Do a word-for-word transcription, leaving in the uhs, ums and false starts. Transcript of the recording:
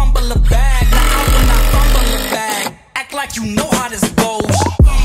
fumble a bag. Now I will not fumble a bag. Act like you know how this goes.